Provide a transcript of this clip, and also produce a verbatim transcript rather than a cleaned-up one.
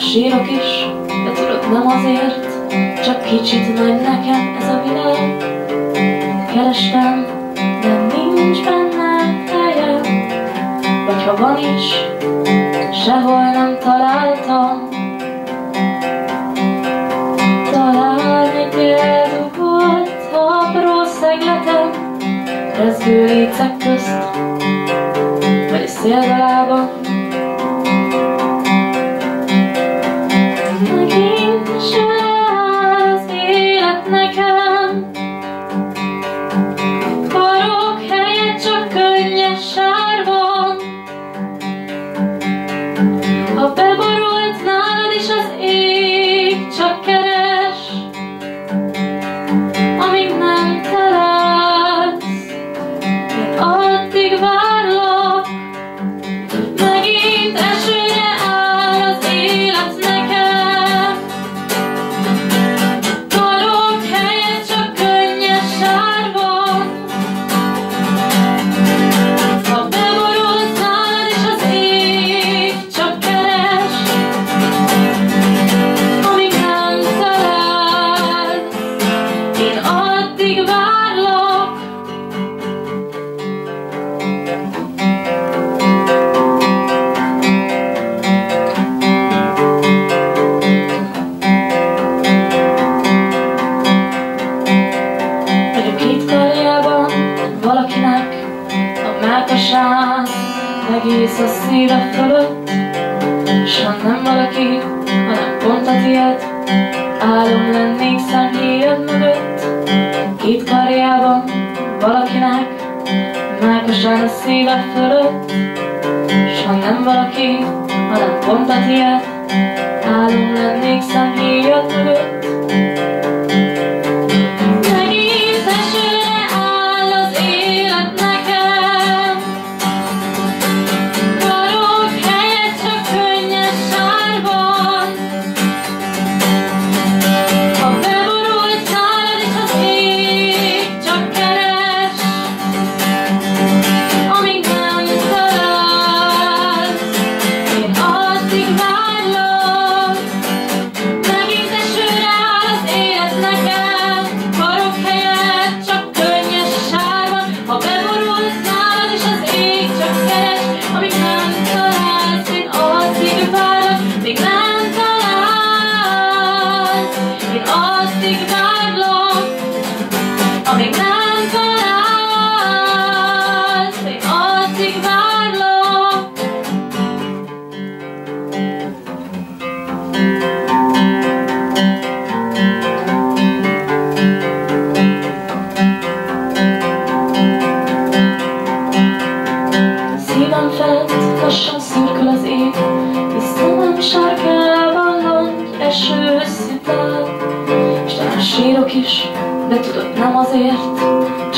sírok is, de tudod, nem azért, csak kicsit nagy nekem ez a világ. Kerestem, de nincs benne helye, vagy ha van is, sehol nem találtam. Talán egy eldugott apró szegletem, rezgő lécek közt, vagy a széldalában. Megint se áll az élet nekem, karok helyett csak könnyes sár van. Ha beborult nálad is az ég, csak keres, amíg nem találsz, én addig várlak. Megint esőre áll az élet nekem, karok helyett csak könnyes sár van. Ha beborult nálad is az ég, csak keres, amíg nem találsz, én addig várlak. Vagyok itt karjában valakinek, a mellkasán, egész a szíve fölött, s ha nem valaki, hanem pont a tiéd, álom lennék szemhéjad mögött. Két karjában valakinek, a mellkasán a szíve fölött, s ha nem valaki, hanem pont a tiéd, álom lennék szemhéjad mögött. Megint esőre áll az élet nekem, karok helyett csak könnyes sár van. Ha beborult nálad is az ég, csak keres, amíg nem találsz, én addig várlak. Megint esőre áll az élet nekem, karok helyett csak könnyes sár van. Ha beborult nálad is az ég, csak keres, amíg nem találsz, én addig várlak. Még nem találsz, én addig várlak. Amíg nem találsz, én addig várlak. Szívem felett lassan szürkül az ég, és szemem sárgában langy eső sziplál. És talán sírok is, de tudod, nem azért,